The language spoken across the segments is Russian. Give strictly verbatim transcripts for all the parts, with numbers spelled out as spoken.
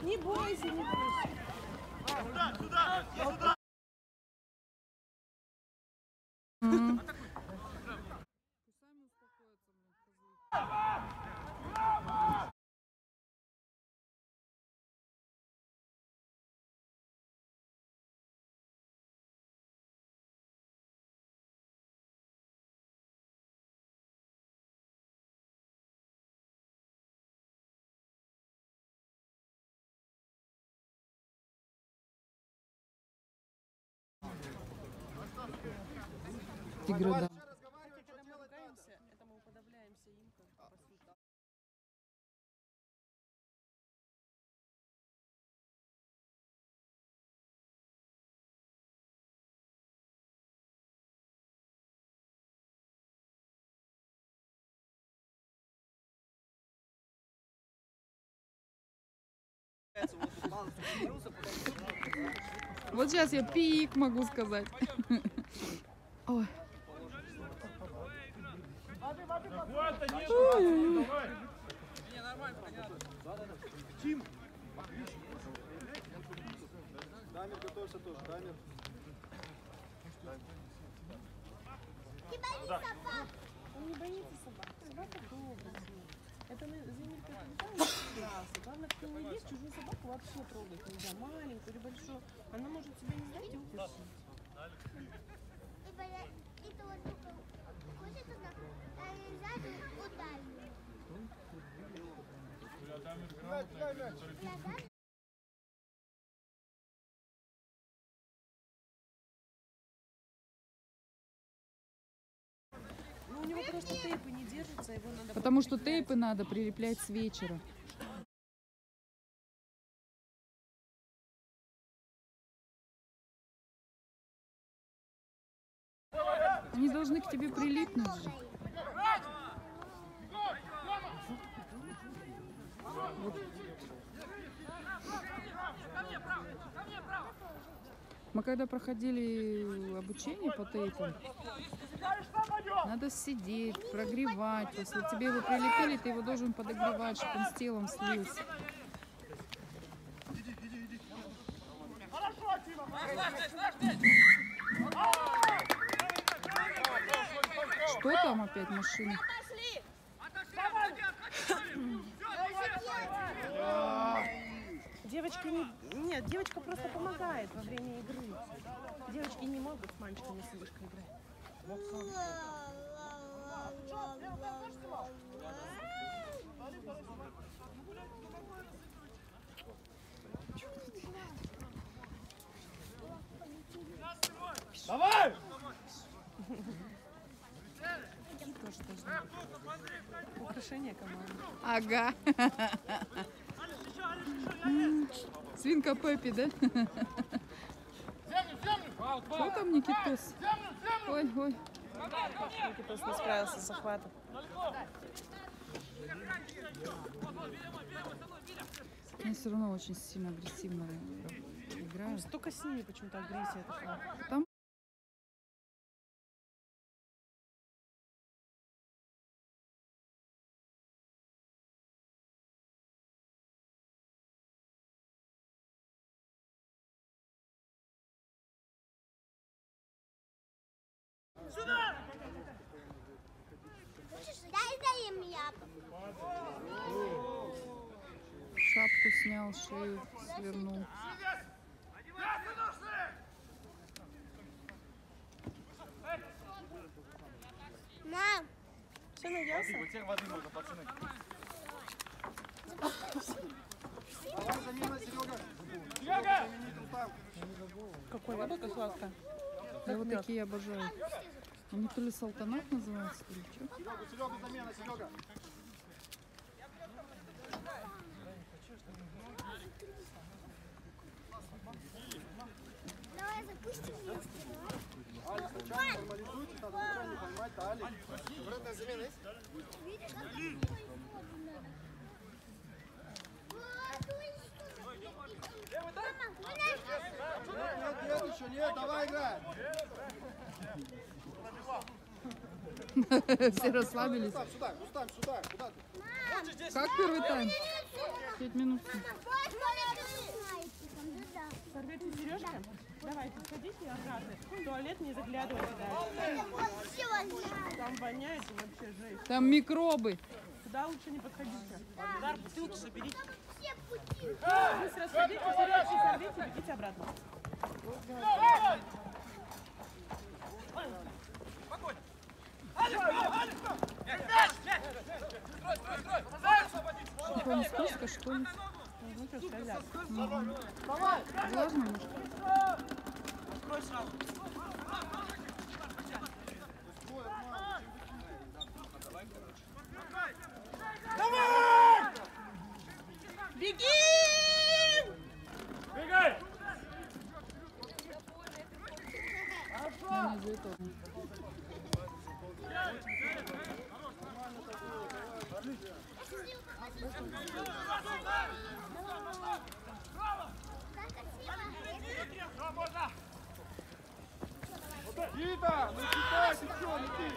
Не бойся, не бойся. Сюда, сюда, сюда. Тигры, да. Когда мы ругаемся, это мы уподобляемся им, как по сути. Вот сейчас я пик могу сказать. Ой. Ой-ой-ой. Дамир, готовься тоже, Дамир. Не боись собак. Он не боится собак. Собака добрая. Это Змеилька прекрасно. Главное, кто не ест, чужую собаку вообще трогать нельзя. Маленькую или большую. Она может себя не знать и укусить. Это вот только хочет туда, сзади ударить. Ну, у него просто тейпы не держатся, его надо... Потому что тейпы надо прилеплять с вечера. Они должны к тебе прилипнуть же. Вот. Мы когда проходили обучение по тейпам, надо сидеть, прогревать. Если тебе его прилепили, ты его должен подогревать, чтобы он с телом слился. Что там опять машина? Девочка не... Нет, девочка просто помогает во время игры. Девочки не могут с мальчиками с игрушкой играть. Давай! Такие тоже должны быть. Украшение команды. Ага. Свинка Пеппи, да? Что там, Никитос? Ой, ой. Никитос не справился с захватом. Они все равно очень сильно агрессивно играют. Только с ними почему-то агрессия такая. Там Сюда! Дай, дай им яблоко. шапку снял, шею свернул. Мам, Все наелся? У тех воды можно, пацаны. Давай замена, Серега. Серега! Какое яблоко сладкое? Я вот такие обожаю. Они то ли салтанат называются, то ли что. Серега, Серега, замена, Серега. давай запустим вместе. Алекс, сначала нормализуйте, надо ничего не поймать, да, Алекс? Обратная замена есть? Видишь, как надо. Нет, нет, еще нет, давай играй. Все расслабились. Рустам, сюда, Рустам, сюда, куда ты? Как первый тайм? Мам, Пять минут. Сорвете сережки? Давайте, сходите обратно. В туалет не заглядывайте дальше. Там воняет и вообще жесть. Там микробы. Туда лучше не подходите. Дар, бутылку соберите. Быстро сходите, сережки сорвите, бегите обратно. Какой-нибудь скользко, что ли? Ну что, скользят. Влажно, может? Беги! Бегай! Ну, не за это. Гита, ну читай, ты что, лети!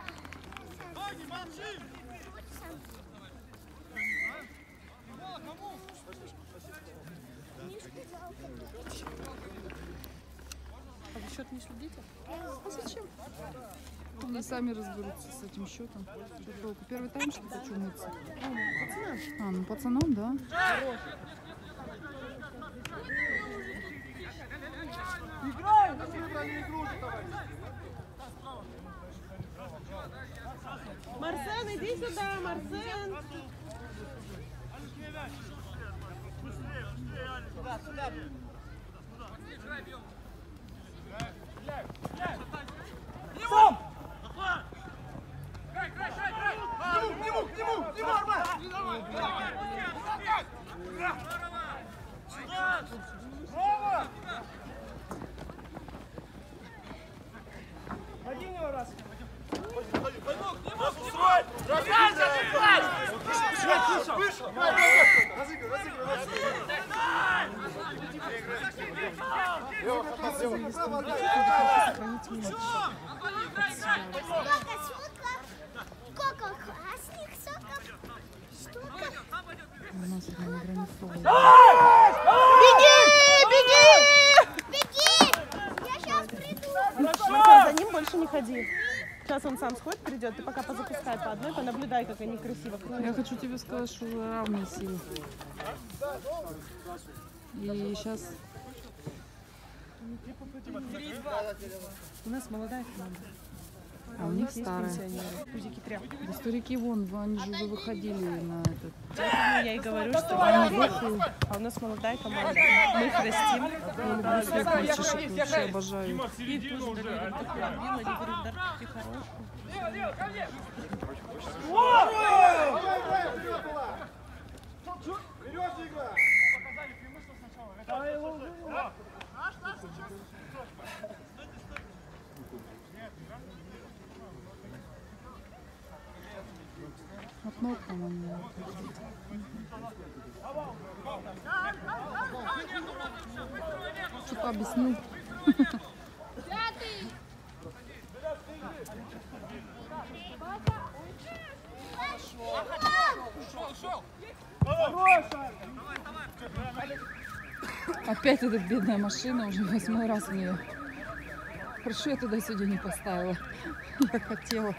А вы счет не следите? А зачем? Они сами разберутся с этим счетом. Что толку? Первый тайм, что хочу мыться. А, ну пацанам, да. Играем! На не игру, товарищ! Марсен, иди сюда, Марсен! Сам! К нему, к нему, к нему, Арман! Браво! Один его раз. Вышел! Разыгрывай, разыгрывай, Сколько красных соков? Штука. У нас это на границе. Беги! Я сейчас приду. Марсен, за ним больше не ходи. Сейчас он сам сходит, придет, ты пока позапускай по одной, понаблюдай, как они красиво крутят. Я хочу тебе сказать, что равные силы. И сейчас... У нас молодая команда. А у них старая. Пузики тряпки. Да старики вон, они же уже выходили на этот... Поэтому я и говорю, что Они выходят. а у нас молодая команда. Мы их растим. Я люблю своих мальчишек, вообще обожаю. И тоже Дарья так любила, они говорят, Дарья, ты хороший. Вперед, игра! От ног, по-моему. Что-то объяснил. Опять эта бедная машина, уже восьмой раз в нее. Хорошо, я туда сегодня не поставила. Я хотела.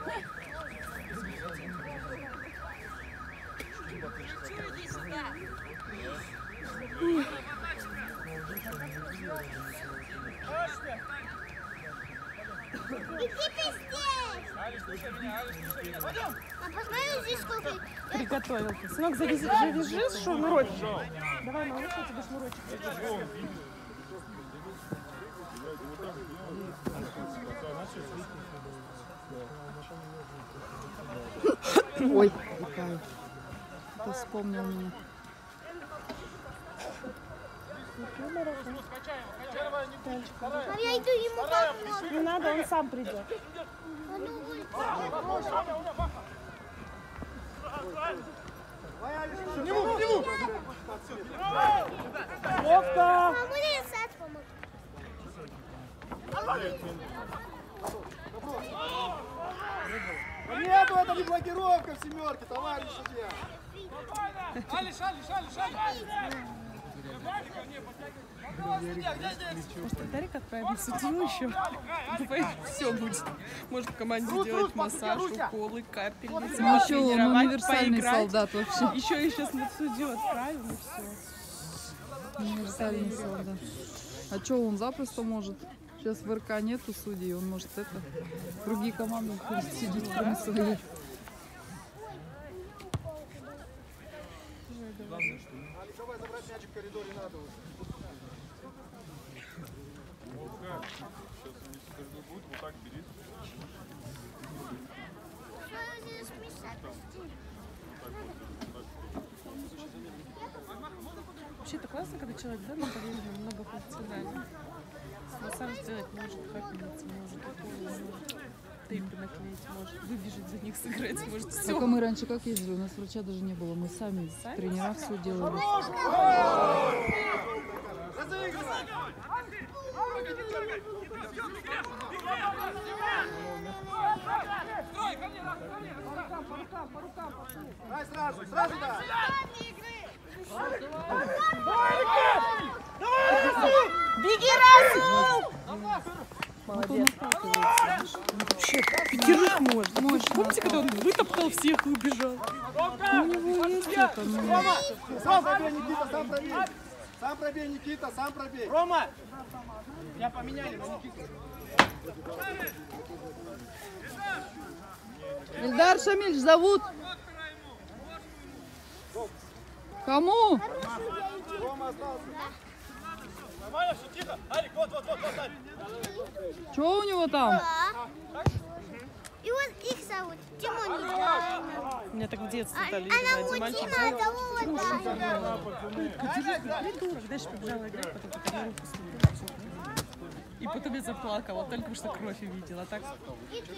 Иди ты здесь. А посмотри здесь сколько. Приготовил. Сынок, завяжи, завяжи шнурочек. Давай, малыш, я тебе шнурочек завяжу. Ой, какая. Кто вспомнил меня. А я иду ему помочь. Не надо, он сам придет. А ну, улица. К нему, к нему! А мне сад помог. Нету, это не блокировка в семерке, товарищ судья! Может, Дарик отправим в судью еще? Все будет. Может, в команде делать массаж, уколы, капельницы, Ну еще он тренировать, универсальный поиграть. солдат вообще. Еще и сейчас на судью отправим, и все. Универсальный солдат. А что, он запросто может? Сейчас в РК нету судей, он может это, другие команды ходить сидеть, кроме своей. Давай забрать мячик в коридоре надо уже. Вообще это классно, когда человек, да, на полезно, многофункциональный. Массаж сделать может, капельницы может, уколы может, тейпы наклеить может, выбежать за них, сыграть может, все. Только мы раньше как ездили, у нас врача даже не было, мы сами, Сами? тренера все делали. Дай сразу, сразу да. Беги, Расул! Молодец. Вообще, пятерых можно. Мощно. Помните, когда он вытоптал всех и убежал? У него есть это, ну, Сам пробей, Никита, сам пробей. Сам пробей, Никита, сам пробей. Рома! Я поменяли на Никиту. Ильдар Шамиль зовут. Кому? Рома остался. Нормально, все тихо. Алик, вот, вот, вот, вот, Алик. Что у него там? И вот их зовут Тимон Николаевна. Меня так в детстве А- стали Она играть. Мальчик Мутина, а того вот Даня. придурок, дальше побежала играть, потом такая руку сломала. И потом я заплакала, только потому что кровь увидела. Так И ты.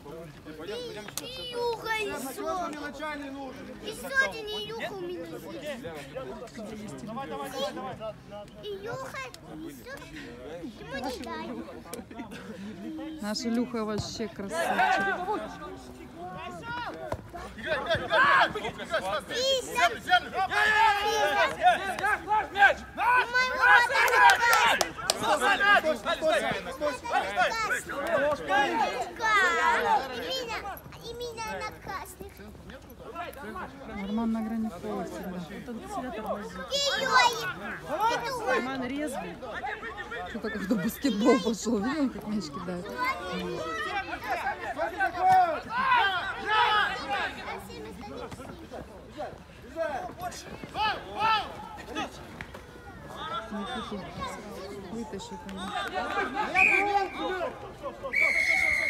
И Илюха, и Надежный Соня. начальный нужен. И Соня, и Илюха у меня есть. Давай, давай, давай, давай. Илюха, и Соня. Тимон Николаевна. Наш Илюха вообще красавчик. Играй, играй, играй, играй. Писа. Мяч! И мой молодой Стой, стой, стой, стой. И меня, и меня наказывают. Нормально на грани фола всегда. он всегда тормозит. И Йоик. Роман резвый. Что-то когда баскетбол пошел, видел, как мяч кидает? Никиту вытащи, конечно.